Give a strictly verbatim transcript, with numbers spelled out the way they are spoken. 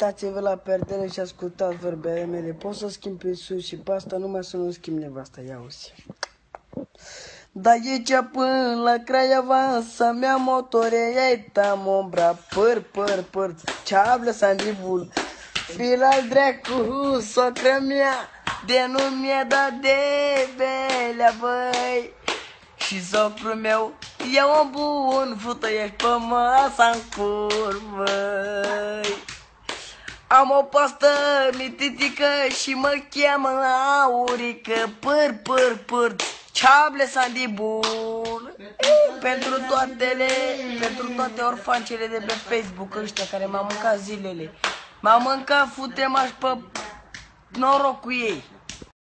uitați-vă la perdele și ascultați vorbele mele. Pot să schimb pe sus și pe asta numai să nu schimb nevasta, ia uzi. Da aici până la Craiova să-mi ia motore, ia-i tam ombra, păr, păr, păr, ce-a Sandribul. Fil al dracu, socră mea, de nu mi-e dat de belea, băi. Și socrul meu e un bun, fută ești pe masa-n cur, băi. Am o pastă mititică și mă cheamă Aurică, păr, păr, păr, ceable Sandibul. Pentru toatele, pentru toate orfancele de pe Facebook ăștia care m-au mâncat zilele. M-au mâncat, fute-maș pe noroc cu ei.